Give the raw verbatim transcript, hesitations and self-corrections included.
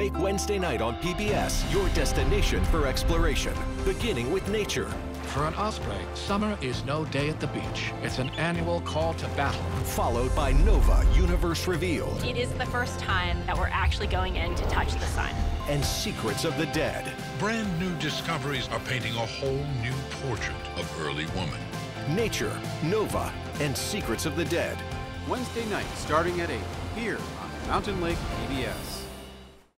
Make Wednesday night on P B S your destination for exploration, beginning with nature. For an osprey, summer is no day at the beach. It's an annual call to battle. Followed by Nova Universe Revealed. It is the first time that we're actually going in to touch the sun. And Secrets of the Dead. Brand new discoveries are painting a whole new portrait of early woman. Nature, Nova, and Secrets of the Dead. Wednesday night starting at eight, here on Mountain Lake P B S.